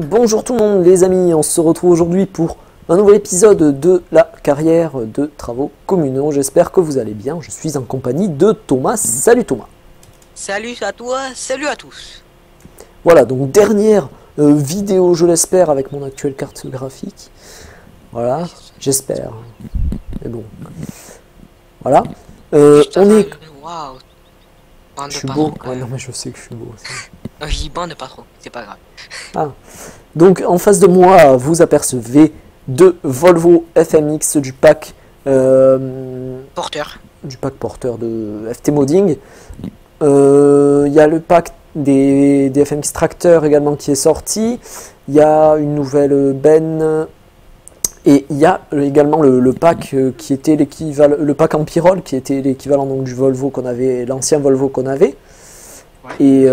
Bonjour tout le monde les amis, on se retrouve aujourd'hui pour un nouvel épisode de la carrière de travaux communaux. J'espère que vous allez bien, je suis en compagnie de Thomas. Salut Thomas. Salut à toi, salut à tous. Voilà, donc dernière vidéo je l'espère avec mon actuelle carte graphique. Voilà, j'espère. Mais bon. Voilà. On est... Waouh. Je suis beau. Ouais, non mais je sais que je suis beau. Je dis bande pas trop, c'est pas grave. Ah. Donc en face de moi, vous apercevez deux Volvo FMX du pack porteur. Du pack porteur de FT Modding. Il y a le pack des FMX Tracteurs également qui est sorti. Il y a une nouvelle benne. Et il y a également le pack qui était l'équivalent, le pack en Pyrrole qui était l'équivalent donc du Volvo qu'on avait, l'ancien Volvo qu'on avait, ouais. Et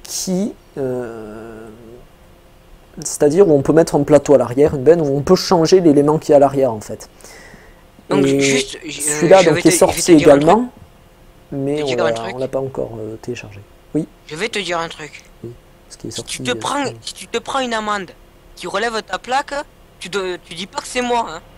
c'est-à-dire où on peut mettre un plateau à l'arrière, une benne où on peut changer l'élément qui est à l'arrière en fait. Donc et juste, celui-là donc est sorti également, mais on l'a pas encore téléchargé. Oui. Je vais te dire un truc. Oui. Ce qui est sorti, si tu te prends une amende qui relève ta plaque, tu dis pas que c'est moi, hein.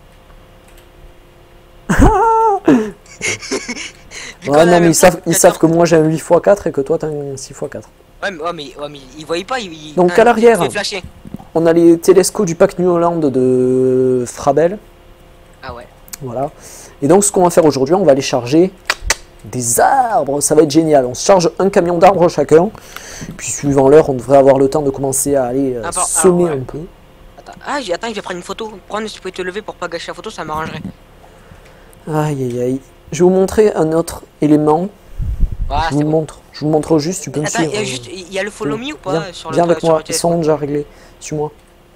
Ouais, non, mais ils savent que moi j'ai un 8x4 et que toi t'as un 6x4. Ouais, mais ils voient pas. Donc à l'arrière, on a les télescopes du pack New Holland de Frabel. Ah ouais. Voilà. Et donc ce qu'on va faire aujourd'hui, on va aller charger des arbres. Ça va être génial. On se charge un camion d'arbres chacun. Puis suivant l'heure, on devrait avoir le temps de commencer à aller semer un peu. Attends, je vais prendre une photo. Prends, si tu peux te lever pour pas gâcher la photo, ça m'arrangerait. Aïe aïe aïe. Je vais vous montrer un autre élément. Ah, je vous montre juste, tu peux me suivre. Il y a le follow me ou pas sur viens avec moi, ils sont déjà réglés. Suis-moi.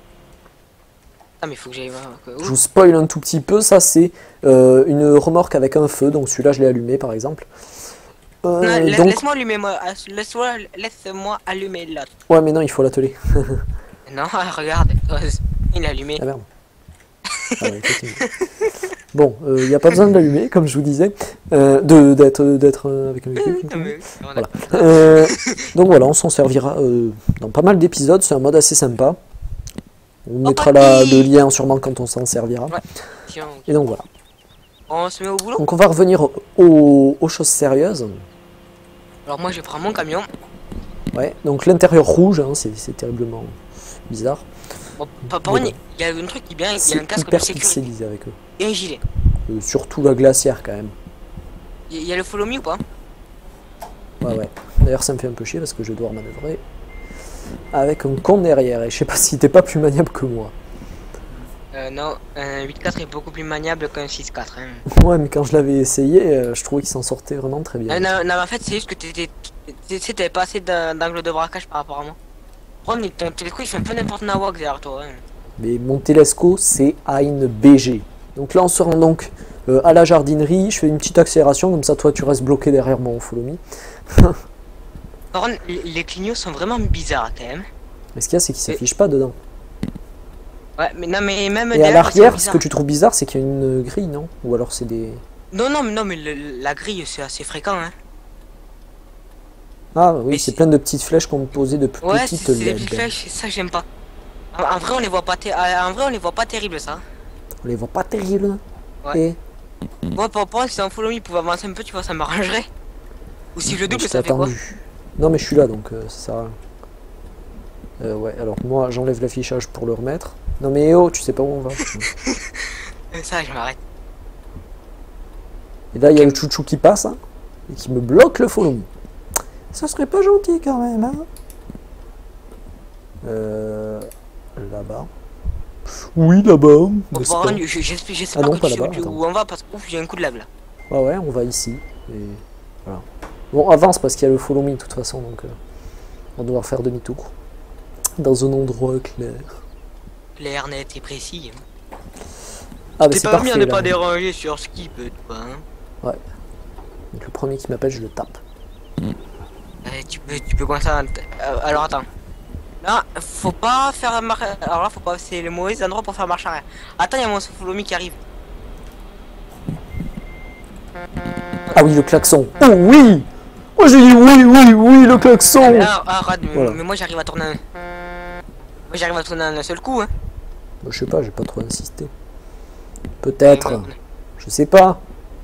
Ah mais faut que j'aille voir. Je vous spoil un tout petit peu, ça c'est une remorque avec un feu, donc celui-là je l'ai allumé par exemple. Laisse-moi allumer, laisse-moi allumer là. Ouais mais non, il faut l'atteler. Non, regarde, il est allumé. Ah merde. Ah ouais, bon, il n'y a pas besoin de l'allumer, comme je vous disais, d'être avec un micro. Voilà. Donc voilà, on s'en servira dans pas mal d'épisodes, c'est un mode assez sympa. On mettra le lien sûrement quand on s'en servira. Ouais. Tiens, okay. Et donc voilà. On se met au boulot. Donc on va revenir aux choses sérieuses. Alors moi je prends mon camion. Ouais, donc l'intérieur rouge, hein, c'est terriblement bizarre. Bon, par contre, il y a un truc qui est bien, il y a un casque de sécurité avec eux. Et un gilet. Surtout la glacière quand même. Il y a le follow me ou pas? Ouais. D'ailleurs ça me fait un peu chier parce que je dois manœuvrer avec un con derrière et je sais pas si t'es pas plus maniable que moi. Non, un 8.4 est beaucoup plus maniable qu'un 6.4. Hein. Ouais, mais quand je l'avais essayé, je trouvais qu'il s'en sortait vraiment très bien. Non, en fait c'est juste que t'avais pas assez d'angle de braquage par rapport à moi. Ton télescope il fait un peu n'importe quoi derrière toi. Hein. Mais mon télescope c'est une BG. Donc là on se rend donc à la jardinerie, je fais une petite accélération, comme ça toi tu restes bloqué derrière mon follow me. Par contre, les clignots sont vraiment bizarres quand même. Mais ce qu'il y a c'est qu'ils s'affichent pas dedans. Ouais, mais non, mais même. Et à l'arrière, ce que tu trouves bizarre c'est qu'il y a une grille, non? Ou alors c'est des. Non, mais la grille c'est assez fréquent, hein. Ah oui, c'est plein de petites flèches composées de petites LED. Ouais, c'est des petites flèches, ça j'aime pas. En vrai, on les voit pas terribles, ça. On les voit pas terribles. Ouais. Et... Bon, pour moi, si un follow me pouvait avancer un peu, tu vois, ça m'arrangerait. Ou si je le double, ça fait quoi? Non, mais je suis là, donc ça. Ouais, alors moi, j'enlève l'affichage pour le remettre. Non, mais oh, tu sais pas où on va. Ça, je m'arrête. Et là, il y a le chouchou qui passe hein, et qui me bloque le follow me. Ça serait pas gentil quand même, hein. Là-bas. Oui, là-bas. J'espère que tu sais où on va parce que j'ai un coup de lave là. Ouais, on va ici. Et voilà. Bon, avance parce qu'il y a le follow me de toute façon, donc on va devoir faire demi-tour. Dans un endroit clair. Clair, net et précis. Ah, bah c'est parfait. On n'est pas dérangé sur skip, toi. Hein. Ouais. Donc le premier qui m'appelle, je le tape. Tu peux commencer à... alors attends. Là, faut pas faire marche. Alors là, faut pas. C'est le mauvais endroit pour faire marche arrière. Attends, il y a mon follow me qui arrive. Ah oui, le klaxon. Oh oui. Oh j'ai dit oui, le klaxon. Voilà. Mais moi j'arrive à tourner un. Moi j'arrive à tourner en un seul coup. Hein. Je sais pas, j'ai pas trop insisté. Peut-être. Je sais pas.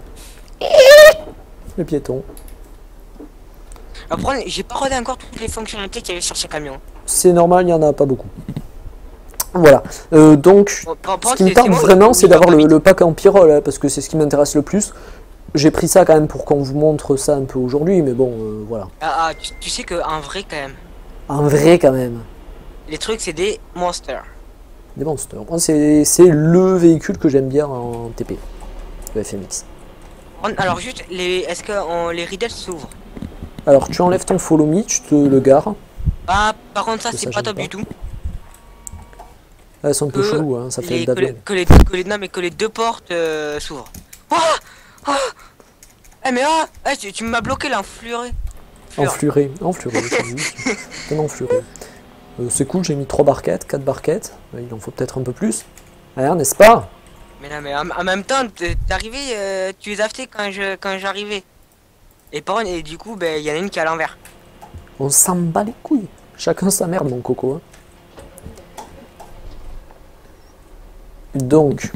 Le piéton. Après, j'ai pas regardé encore toutes les fonctionnalités qu'il y avait sur ce camion. C'est normal, il y en a pas beaucoup. Voilà. Donc, Bon, ce qui me tente vraiment, c'est d'avoir le pack en pyrole, hein, parce que c'est ce qui m'intéresse le plus. J'ai pris ça quand même pour qu'on vous montre ça un peu aujourd'hui, mais bon, voilà. Tu sais qu'en vrai, quand même, En vrai, quand même. les trucs, c'est des monsters. Des monsters. Moi, c'est le véhicule que j'aime bien en TP. Le FMX. Alors, juste, est-ce que les riddles s'ouvrent? Alors, tu enlèves ton follow me, tu te le gares. Ah, par contre, ça, Que c'est ça pas gêne top pas. du tout. Elles sont un peu chelou, hein, ça fait le double. Non, mais que les deux portes s'ouvrent. Ah ah eh, mais tu m'as bloqué là, enfluré. Enfluré, c'est un enfluré. C'est cool, j'ai mis 3 barquettes, 4 barquettes. Il en faut peut-être un peu plus. Rien, n'est-ce pas? Mais non, mais en même temps, t'es arrivé, tu les as fait quand j'arrivais. Et du coup, ben, il y en a une qui est à l'envers. On s'en bat les couilles. Chacun sa merde, mon coco. Hein. Donc,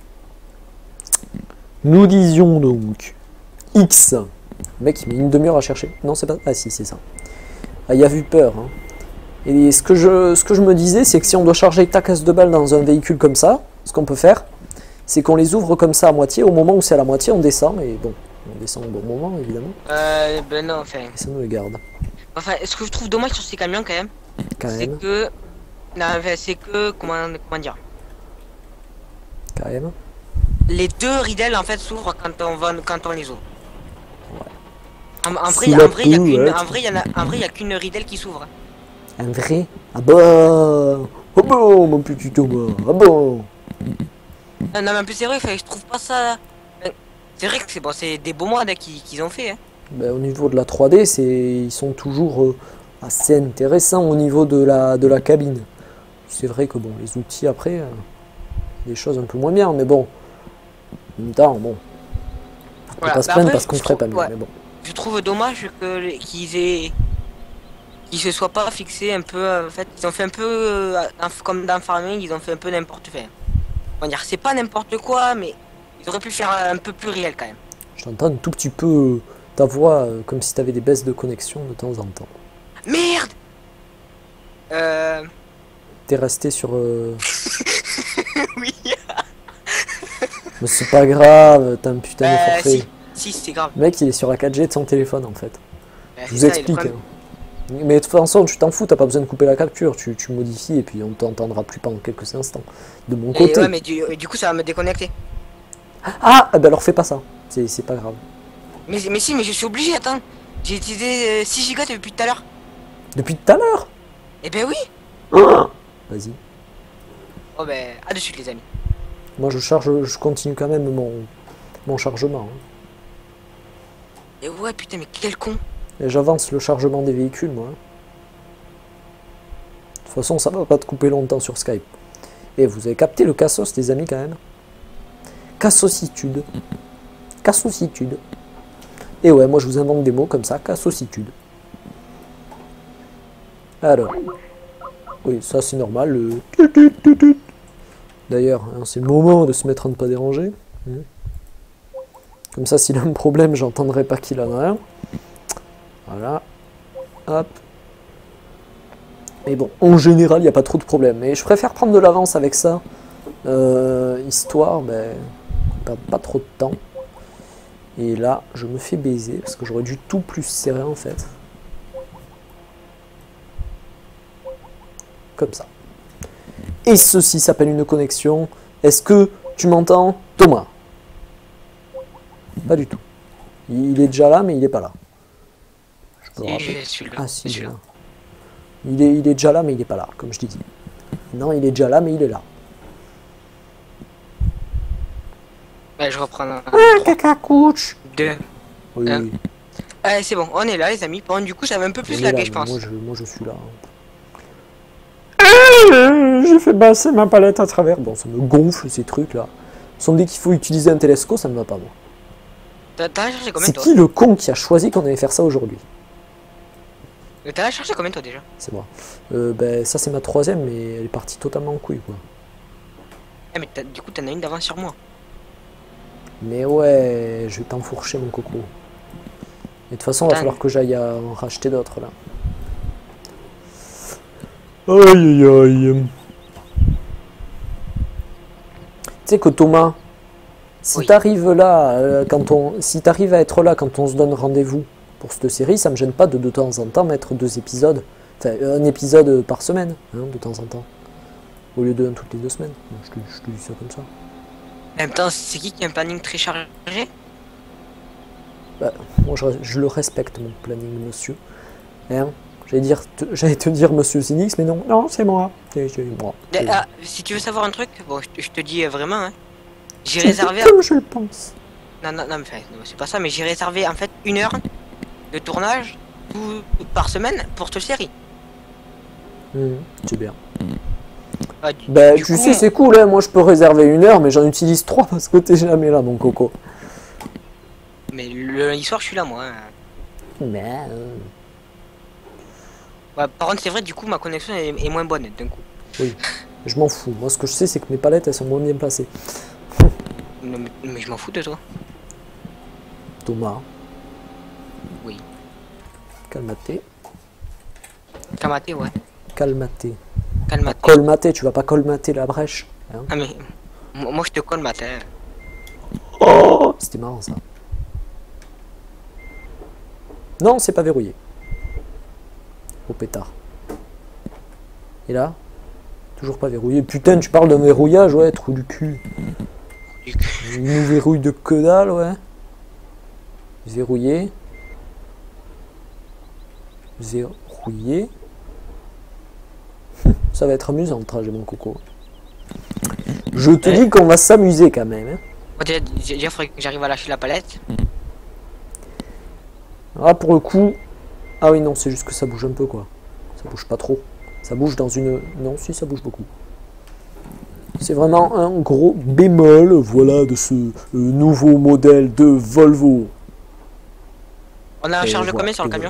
nous disions donc X. Le mec, il met une demi-heure à chercher. Non, c'est pas. Ah, si, c'est ça. Ah, il a vu peur. Hein. Et ce que je me disais, c'est que si on doit charger ta casse de balles dans un véhicule comme ça, ce qu'on peut faire, c'est qu'on les ouvre comme ça à moitié. Au moment où c'est à la moitié, on descend. Et bon, on descend au bon moment, évidemment. Ben non, enfin. Et ça nous les garde. Enfin, ce que je trouve dommage sur ces camions, quand même, c'est que. Non, enfin, c'est que. Comment dire? Quand même. Les deux riddles en fait s'ouvrent quand on les ouvre. Ouais. En vrai, il y a qu'une riddle qui s'ouvre. Un vrai? Ah bah! Ah bon, mon petit Thomas! Ah bon! Non, mais en plus, c'est vrai, je trouve pas ça. C'est vrai que c'est des beaux modes qu'ils ont fait. Hein. Ben, au niveau de la 3D, ils sont toujours assez intéressants au niveau de la cabine. C'est vrai que bon, les outils après, des choses un peu moins bien, mais bon. En même temps, bon. On peut pas se plaindre parce qu'on ferait pas mieux, mais bon. Je trouve dommage qu'ils se soient pas fixés un peu. En fait, ils ont fait un peu comme dans Farming, ils ont fait un peu n'importe quoi. On va dire, c'est pas n'importe quoi, mais ils auraient pu faire un peu plus réel quand même. J'entends un tout petit peu ta voix comme si tu avais des baisses de connexion de temps en temps. Merde. T'es resté sur. Oui. Mais c'est pas grave, t'as un putain de forfait. Si, c'est grave. Le mec, il est sur la 4G de son téléphone en fait. Je vous explique. Hein. Mais de toute façon, tu t'en fous, t'as pas besoin de couper la capture, tu modifies et puis on t'entendra plus pendant quelques instants. De mon côté. Ouais, mais du coup, ça va me déconnecter. Ah, bah alors fais pas ça, c'est pas grave. Mais si, mais je suis obligé, attends. J'ai utilisé 6 Go depuis tout à l'heure. Depuis tout à l'heure? Eh ben oui. Vas-y. Oh ben, à de suite les amis. Moi je continue quand même mon chargement. Hein. Et ouais, putain, mais quel con. Et j'avance le chargement des véhicules, moi. De toute façon, ça va pas te couper longtemps sur Skype. Et vous avez capté le cassos, les amis, quand même. Cassositude. Cassositude. Et ouais, moi je vous invente des mots comme ça, cassositude. Alors. Oui, ça c'est normal. Le... D'ailleurs, hein, c'est le moment de se mettre à ne pas déranger. Comme ça, s'il a un problème, j'entendrai pas qu'il en a un. Voilà. Hop. Mais bon, en général, il n'y a pas trop de problème. Mais je préfère prendre de l'avance avec ça. Histoire, ben, qu'on perde pas trop de temps. Et là, je me fais baiser. Parce que j'aurais dû tout plus serrer, en fait. Comme ça. Et ceci s'appelle une connexion. Est-ce que tu m'entends, Thomas? Pas du tout. Il est déjà là, mais il n'est pas là. Je peux rappeler. Ah si, il est là. Il est déjà là, mais il n'est pas là, comme je t'ai dit. Non, il est déjà là, mais il est là. Ouais, je reprends un. Caca couche. 2. Oui, oui. Allez, c'est bon, on est là, les amis. Bon, du coup, j'avais un peu plus lagué, je pense. Moi, je suis là. J'ai fait passer ma palette à travers. Bon, ça me gonfle ces trucs là. Sans dès qu'il faut utiliser un télescope, ça ne va pas moi. T'as cherché combien C'est toi? qui le con qui a choisi qu'on allait faire ça aujourd'hui? T'as cherché combien toi déjà? C'est moi. Ben, ça c'est ma troisième, mais elle est partie totalement en couille quoi. Ah mais du coup t'en as une d'avance sur moi. Mais ouais, je vais t'enfourcher mon coco. Et de toute façon, il va falloir que j'aille en racheter d'autres là. Aïe aïe aïe. Tu sais que Thomas, si Oui. t'arrives là, si t'arrives à être là quand on se donne rendez-vous pour cette série, ça me gêne pas de temps en temps mettre 2 épisodes, enfin un épisode par semaine, hein, de temps en temps, au lieu de 1 toutes les 2 semaines. Je te dis ça comme ça. En même temps, c'est qui a un planning très chargé? Bah, moi je le respecte mon planning, monsieur. Hein, j'allais te dire monsieur Zinix, mais non, non, c'est moi. C'est moi. Ah, si tu veux savoir un truc, bon, je te dis vraiment, hein. J'ai C'est réservé. comme je le pense. Non, non, non, mais enfin, non, c'est pas ça, mais j'ai réservé en fait 1 heure de tournage par semaine pour cette série. C'est bien. Ah, Bah, du tu coup, sais, c'est cool, hein. Moi je peux réserver 1 heure, mais j'en utilise 3 parce que t'es jamais là, mon coco. mais le lundi soir, je suis là, moi. Hein. Mais. Ouais, par contre, c'est vrai, du coup, ma connexion est moins bonne d'un coup. Oui, je m'en fous. Moi, ce que je sais, c'est que mes palettes, elles sont moins bien placées. Non, mais je m'en fous de toi. Thomas. Oui. Calmaté. Kamaté, ouais. Calmaté. Calmaté. Colmaté, tu vas pas colmater la brèche. Hein. Ah, mais moi, je te colle matin. Oh, c'était marrant ça. Non, c'est pas verrouillé. Au pétard. Et là, toujours pas verrouillé. Putain, tu parles d'un verrouillage, ouais, trou du cul. Il nous verrouille de que dalle, ouais. Verrouillé. Verrouillé. Ça va être amusant le trajet, mon coco. Je te dis qu'on va s'amuser quand même. Hein. Bon, déjà, il faudrait que j'arrive à lâcher la palette. Ah, pour le coup. Ah oui, non, c'est juste que ça bouge un peu, quoi. Ça bouge pas trop. Ça bouge dans une. Non, si, ça bouge beaucoup. C'est vraiment un gros bémol, voilà, de ce nouveau modèle de Volvo. On a un charge de voilà, combien sur le camion?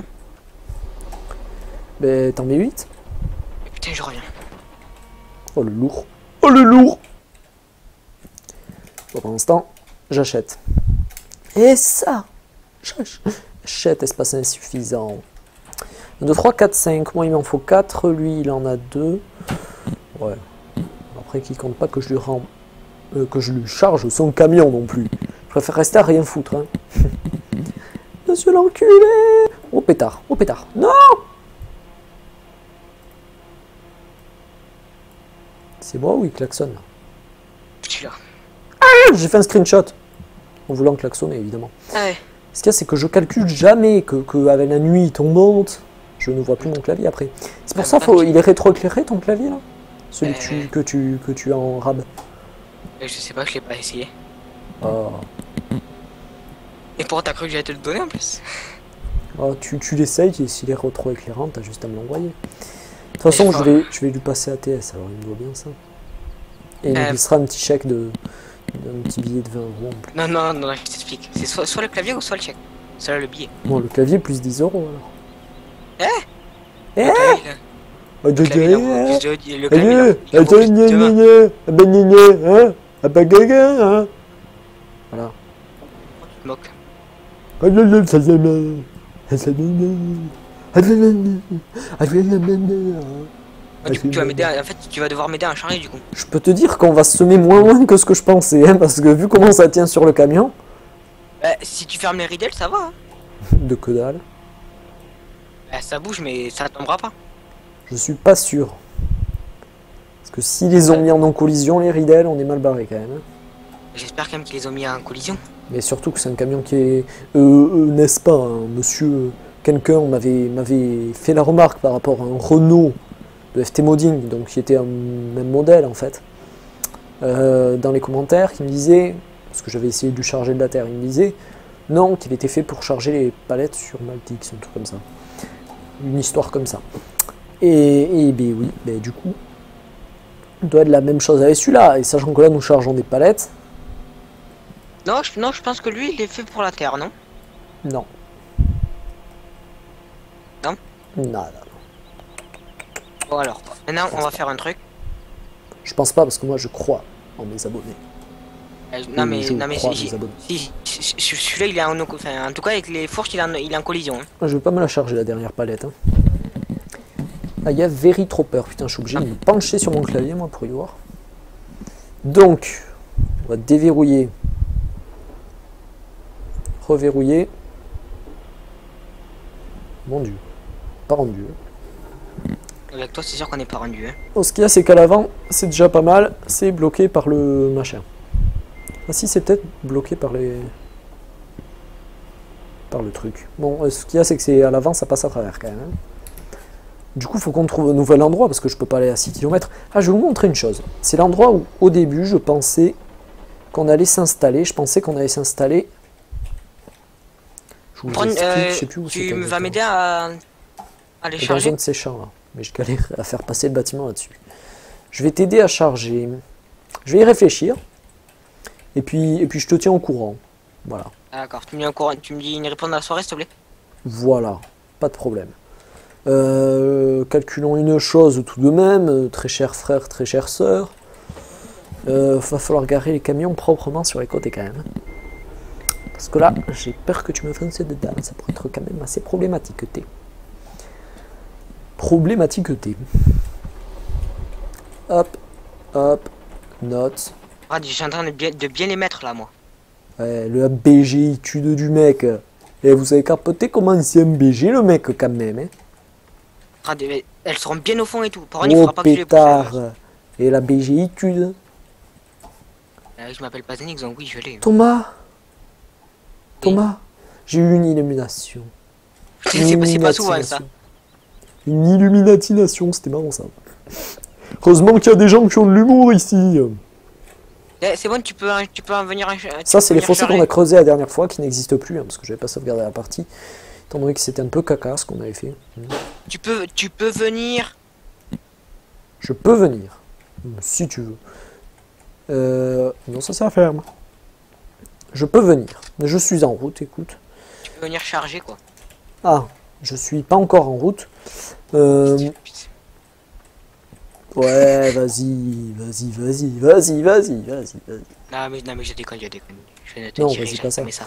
Ben, t'en mets 8. Putain, je reviens. Oh, le lourd. Oh, le lourd. Bon, pour l'instant, j'achète. Et ça, j'achète, espace insuffisant. 1, 2, 3, 4, 5. Moi, il m'en faut 4. Lui, il en a 2. Ouais. Après, qui compte pas que je lui que je lui charge son camion non plus. Je préfère rester à rien foutre. Hein. Monsieur l'enculé. Oh pétard, oh pétard. Non. C'est moi ou il klaxonne là? Je suis là. Ah, j'ai fait un screenshot. En voulant klaxonner, évidemment. Ah ouais. Ce qu'il y a, c'est que je calcule jamais que avec la nuit tombante, je ne vois plus mon clavier après. C'est pour ça il est rétroéclairé ton clavier là? Celui que tu as en rab. Je sais pas, je l'ai pas essayé. Oh. Et pourquoi t'as cru que j'allais te le donner en plus? Oh, tu l'essayes et s'il est rétroéclairant, t'as juste à me l'envoyer. De toute façon, je vais lui passer ATS, alors il me doit bien ça. Et il me glissera un petit chèque d'un petit billet de 20 € en plus. Non, non, non, je t'explique. C'est soit le clavier ou soit le chèque. Soit le billet. Bon, le clavier plus 10 € alors. Le Eh? clavier, là. Le clavier, Le clavier, il en vaut plus de 20. Voilà. Tu te moques. Du coup, tu vas m'aider. En fait, tu vas devoir m'aider à en charger du coup. Je peux te dire qu'on va se semer moins loin que ce que je pensais, hein, parce que vu comment ça tient sur le camion. Si tu fermes les ridelles, ça va. Hein. De que dalle. Ça bouge, mais ça tombera pas. Je suis pas sûr. Parce que s'ils les ont mis en collision, les ridelles, on est mal barré quand même. Hein. J'espère quand même qu'ils les ont mis en collision. Mais surtout que c'est un camion qui est... n'est-ce pas, hein, monsieur... Quelqu'un m'avait fait la remarque par rapport à un Renault de FT Modding, donc qui était un même modèle en fait. Dans les commentaires, qui me disait, parce que j'avais essayé de lui charger de la terre, il me disait non, qu'il était fait pour charger les palettes sur Maltix, un truc comme ça. Une histoire comme ça. Et ben oui, ben du coup, on doit être la même chose avec celui-là. Et sachant que là, nous chargeons des palettes. Non, je pense que lui, il est fait pour la terre, non? Non. Non? Non. Bon alors, maintenant on va faire un truc. Je pense pas parce que moi je crois en mes abonnés. Non Oui, je mais crois en mes abonnés. celui-là il est en, enfin, en tout cas avec les fourches il est en collision. Hein. Je vais pas me la charger la dernière palette. Hein. Ah, il y a Very Trooper. Putain, je suis obligé de me pencher sur mon clavier moi pour y voir. Donc, on va déverrouiller. Reverrouiller. Mon dieu. Pas rendu. Avec toi c'est sûr qu'on n'est pas rendu. Hein. Bon, ce qu'il y a c'est qu'à l'avant, c'est déjà pas mal. C'est bloqué par le machin. Ah si, c'est peut-être bloqué par les... par le truc. Bon, ce qu'il y a c'est que c'est à l'avant, ça passe à travers quand même. Hein. Du coup, il faut qu'on trouve un nouvel endroit parce que je peux pas aller à 6 km. Ah, je vais vous montrer une chose. C'est l'endroit où, au début, je pensais qu'on allait s'installer. Je pensais qu'on allait s'installer. Je vous explique, je sais plus où c'était. Tu vas m'aider à les charger. Dans un de ces champs là. Mais je galère à faire passer le bâtiment là-dessus. Je vais t'aider à charger. Je vais y réfléchir. Et puis je te tiens au courant. Voilà. D'accord, tu me dis un courant, tu me dis une réponse dans la soirée s'il te plaît. Voilà, pas de problème. Calculons une chose tout de même, très cher frère, très chère sœur. Va falloir garer les camions proprement sur les côtés quand même. Parce que là, j'ai peur que tu me fasses dedans. Ça pourrait être quand même assez problématique. Hop, hop, note. Ah, je suis en train de bien les mettre là moi. Ouais, le BGitude du mec. Et vous avez capoté comment c'est un BG le mec quand même. Hein. Ah, elles seront bien au fond et tout. Par contre, il faudra pas que je les pétard. Et la BGitude. Je m'appelle pas Zenix, donc oui, je l'ai. Thomas, j'ai eu une illumination. C'est pas souvent ça. Une illuminatination, c'était marrant ça. Heureusement qu'il y a des gens qui ont de l'humour ici. C'est bon, tu peux en venir. Ça, c'est les fossés qu'on a creusés la dernière fois qui n'existent plus, hein, parce que j'avais pas sauvegardé la partie. Étant donné que c'était un peu caca ce qu'on avait fait. Tu peux venir. Je peux venir. Si tu veux. Non, ça c'est ferme. Je peux venir. Je suis en route, écoute. Tu peux venir charger quoi. Ah, je suis pas encore en route. Ouais, vas-y. Non mais je déconne. Je vais te Non, tirer, vas-y, pas ça. ça.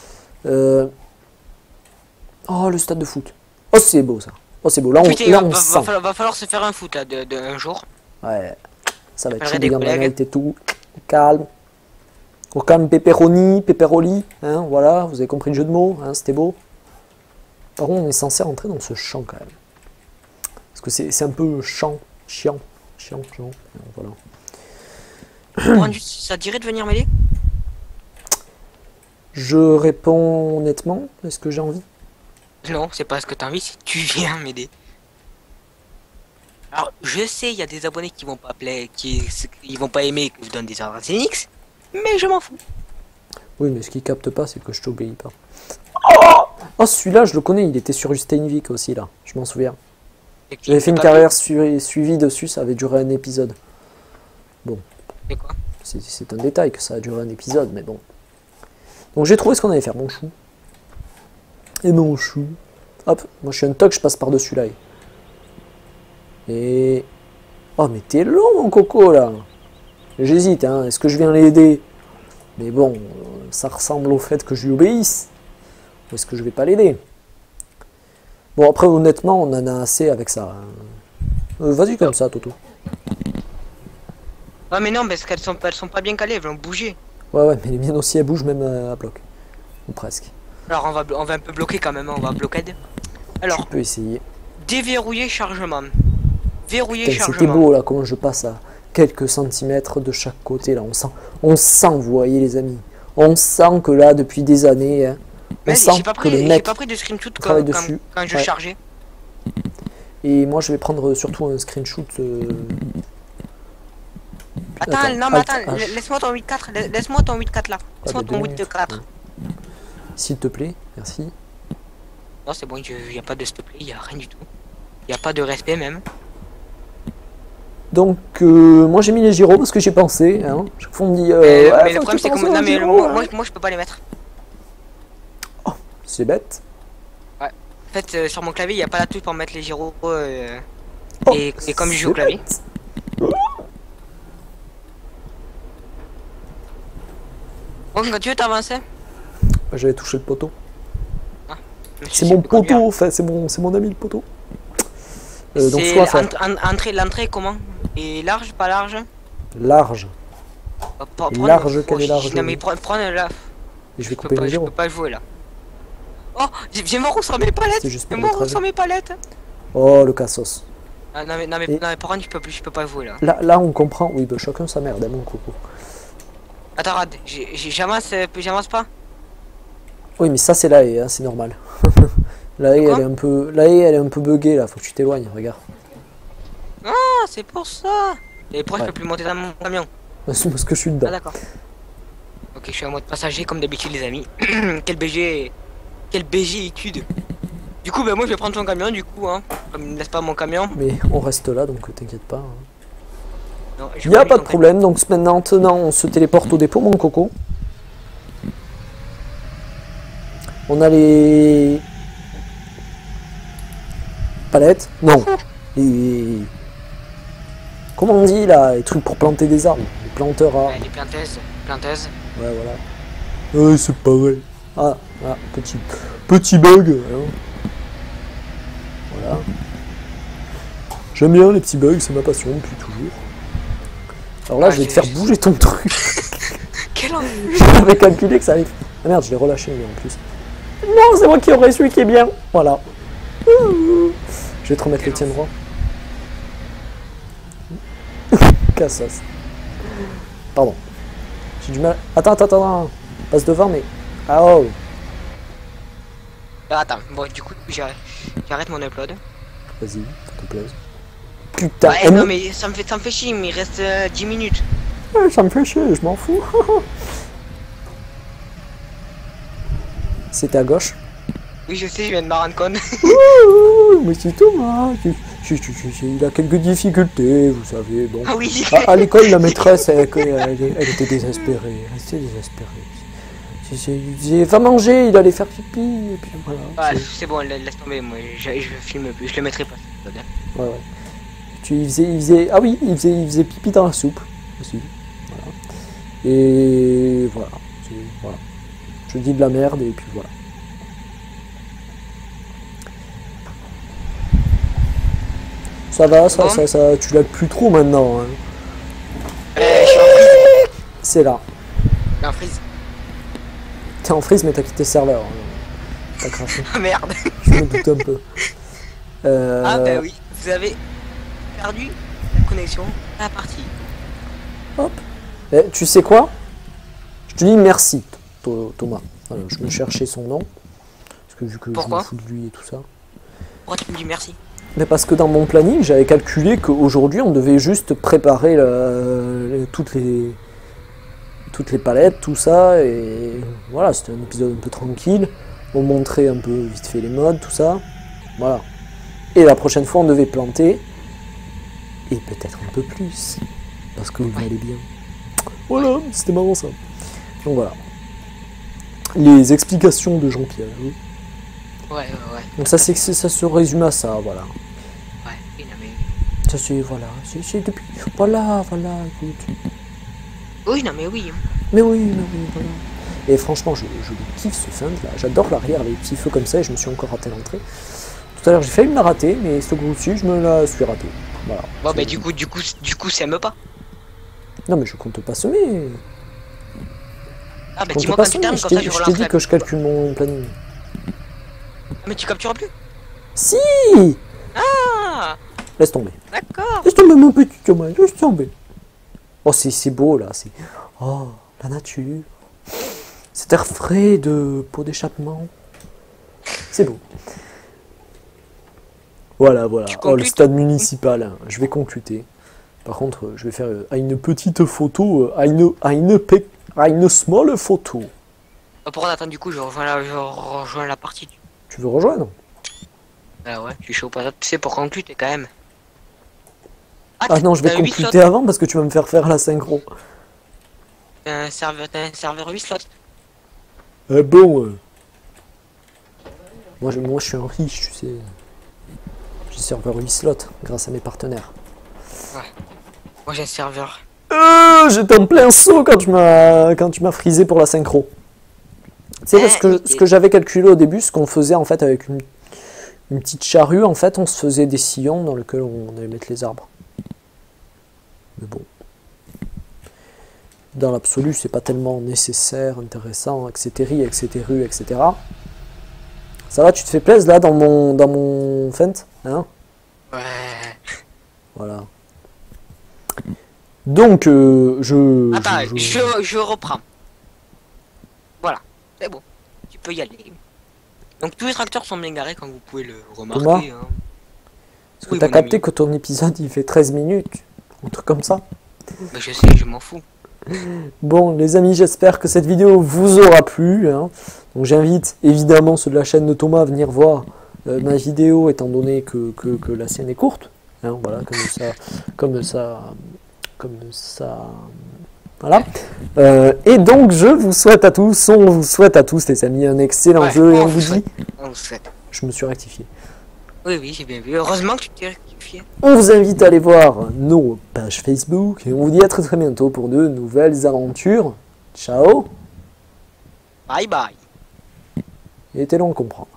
Oh, le stade de foot. Oh, c'est beau ça. Oh, c'est beau. Là, on sent. Va falloir se faire un foot là, un jour. Ouais, ça va être chaud, des des collègues. et tout. Calme. Au calme, pepperoli. Hein, voilà, vous avez compris le jeu de mots. Hein, c'était beau. Par contre, on est censé rentrer dans ce champ quand même. Parce que c'est un peu chiant. Voilà. Ça te dirait de venir m'aider? Je réponds honnêtement. Est-ce que j'ai envie? Non, c'est pas ce que t'as envie, si tu viens m'aider. Alors, je sais, il y a des abonnés qui vont pas ils vont pas aimer que je donne des ordres à Zenix, mais je m'en fous. Oui, mais ce qu'ils captent pas, c'est que je t'obéis pas. Oh, celui-là, je le connais, il était sur Steinvik aussi, là. Je m'en souviens. J'avais fait une carrière suivie dessus, ça avait duré un épisode. Bon. C'est quoi? C'est un détail que ça a duré un épisode, mais bon. Donc j'ai trouvé ce qu'on allait faire, mon chou. Et mon chou. Hop, moi je suis un toc, je passe par-dessus là. Et... Oh, mais t'es long, mon coco, là. J'hésite, hein. Est-ce que je viens l'aider? Mais bon, ça ressemble au fait que je lui obéisse. Ou est-ce que je vais pas l'aider? Bon, après, honnêtement, on en a assez avec ça. Vas-y comme ça, Toto. Ouais, mais non, parce qu'elles sont pas bien calées, elles vont bouger. Ouais, mais les miennes aussi, elles bougent même à bloc. Ou presque. Alors, on va un peu bloquer quand même, on va bloquer. Alors, tu peux essayer. Déverrouiller chargement. Verrouiller chargement. C'était beau, là, comment je passe à quelques centimètres de chaque côté, là. On sent, vous voyez, les amis. On sent que là, depuis des années... Hein, j'ai pas pris de screenshot quand je chargeais. Et moi je vais prendre surtout un screenshot. Attends, non mais attends, laisse-moi ton 8.4, laisse-moi ton 8.4 là. Laisse-moi ton 8.4. S'il te plaît, merci. Non c'est bon, il n'y a pas de s'il te plaît, il n'y a rien du tout. Il n'y a pas de respect même. Donc moi j'ai mis les gyros parce que j'ai pensé. Hein. Chaque fois on me dit... mais le problème c'est que moi je peux pas les mettre. C'est bête. Ouais. En fait, sur mon clavier, il n'y a pas la touche pour mettre les gyros. Oh, Et comme je joue au clavier. Bon, quand tu veux t'avancer. J'avais touché le poteau. Ah, C'est mon poteau, enfin, c'est mon ami le poteau. Donc soit faire l'entrée est comment? Et large, pas large? large. Large, quel est large? Non mais prends là. Et je vais couper les Je gyros. peux pas jouer là. Oh, j'ai mort sans mes palettes. C'est juste J'ai pour le mort trajet. sans mes palettes. Oh, le cassos. Ah, non mais par contre je peux pas jouer là. Là, on comprend. Oui, bah, chacun sa merde, hein, mon coco. Attends, regarde, j'avance pas. Oui, mais ça, c'est la haie, hein, c'est normal. La haie, elle est un peu buggée, là. Faut que tu t'éloignes, regarde. Ah, c'est pour ça. Et pourquoi je peux plus monter dans mon camion? C'est parce que je suis dedans. Ah d'accord. Ok, je suis en mode passager comme d'habitude les amis. Quel BG étude. Du coup, bah moi je vais prendre ton camion du coup, hein. Comme il me laisse pas mon camion. Mais on reste là, donc t'inquiète pas. Non, Il n'y a pas de problème, donc maintenant on se téléporte au dépôt, mon coco. On a les palettes. Non. Les... Comment on dit là? Les trucs pour planter des arbres. Les planteurs à... Ouais, les planteuses. Ouais, voilà. Ouais, c'est pas vrai. Ah, petit bug. Hein. Voilà. J'aime bien les petits bugs, c'est ma passion depuis toujours. Alors là, je vais te faire bouger ton truc. Quel envie. J'avais calculé que ça allait... Ah merde, je l'ai relâché, mais en plus... Non, c'est moi qui aurais celui qui est bien. Voilà. Je vais te remettre les tiens droits. Cassos. Pardon. J'ai du mal... Attends. Passe devant, mais... Ah oh. Attends, bon, du coup, j'arrête mon upload. Vas-y, s'il te plaît. Putain, ouais, non, mais ça me fait chier, mais il reste 10 minutes. Ouais, ça me fait chier, je m'en fous. C'était à gauche. Oui, je sais, je viens de me rendre compte. Mais c'est Thomas. Il a quelques difficultés, vous savez. Bon. Ah oui. À l'école, la maîtresse, elle était désespérée. Elle était désespérée. Il disait, va manger, il allait faire pipi, et puis voilà. Ouais, c'est bon, laisse tomber, moi, je filme plus, je le mettrai pas. Ouais. Il faisait pipi dans la soupe aussi. Voilà. Et voilà. Voilà. Je dis de la merde, et puis voilà. Ça va, ça, tu l'as plus trop maintenant. Hein. Je suis en freeze. C'est là. En freeze. T'es en freeze, mais t'as quitté le serveur. T'as craché. Ah merde. Je me doute un peu. Ah bah oui, vous avez perdu la connexion à la partie. Hop. Tu sais quoi? Je te dis merci, Thomas. Voilà, je me cherchais son nom. Parce que vu que pourquoi? je me fous de lui et tout ça. Pourquoi tu me dis merci? Mais parce que dans mon planning, j'avais calculé qu'aujourd'hui, on devait juste préparer toutes les palettes, tout ça, et voilà, c'était un épisode un peu tranquille. On montrait un peu vite fait les modes, tout ça. Voilà. Et la prochaine fois, on devait planter. Et peut-être un peu plus. Parce que vous allez bien. Voilà, c'était marrant ça. Donc voilà. Les explications de Jean-Pierre. Oui. Ouais. Donc ça se résume à ça, voilà. Ouais, non mais... Ça c'est, voilà, c'est depuis... Voilà, écoute. Oui, non mais oui. Mais oui, voilà. Et franchement, je kiffe ce feint là. J'adore l'arrière, les petits feux comme ça, et je me suis encore raté l'entrée. Tout à l'heure, j'ai failli me la rater, mais ce coup-ci, je me la suis raté. Voilà. Bon, bah du coup, ça me pas. Non, mais je compte pas semer. Ah, bah dis-moi quand tu termines, comme ça je Je t'ai dit que je calcule mon planning. Ah, mais tu captures plus? Si. Ah, Laisse tomber. d'accord. Laisse tomber, mon petit Thomas, laisse tomber. Oh, c'est beau, là. Oh, la nature. Cet air frais de peau d'échappement. C'est beau. Voilà. Oh, le stade municipal. Hein. Je vais concluter. Par contre, je vais faire une petite photo, une small photo. Pourquoi attends, du coup, je rejoins la partie. Tu veux rejoindre? Ah ouais, je suis chaud. Tu sais, pour conclure, t'es quand même... Ah non, je vais concluter avant parce que tu vas me faire la synchro. T'as un serveur 8 slots. Bon. Moi, je suis un riche, tu sais. J'ai serveur 8 slots grâce à mes partenaires. Ouais. Moi j'ai un serveur. J'étais en plein saut quand tu m'as frisé pour la synchro. Tu sais, parce que ce que j'avais calculé au début, ce qu'on faisait en fait avec une petite charrue, en fait, on se faisait des sillons dans lesquels on allait mettre les arbres. Mais bon. Dans l'absolu, c'est pas tellement nécessaire, intéressant, etc., etc. Ça va, tu te fais plaisir là dans mon feint, hein? Ouais. Voilà. Donc, Attends, je reprends. Voilà, c'est bon. Tu peux y aller. Donc tous les tracteurs sont bien garés comme vous pouvez le remarquer. Thomas, hein. est-ce que Oui, t'as mon capté ami. que ton épisode il fait 13 minutes? Un truc comme ça. Bah, je sais, je m'en fous. Bon, les amis, j'espère que cette vidéo vous aura plu, hein. Donc j'invite évidemment ceux de la chaîne de Thomas à venir voir ma vidéo, étant donné que la sienne est courte. Hein, voilà, comme ça. Voilà. Et donc je vous souhaite à tous, on vous souhaite à tous les amis un excellent jeu et on vous dit. On vous souhaite. Je me suis rectifié. Oui, oui, j'ai bien vu. Heureusement que tu t'es rectifié. On vous invite à aller voir nos pages Facebook et on vous dit à très très bientôt pour de nouvelles aventures. Ciao. Bye bye. Il était long à comprendre.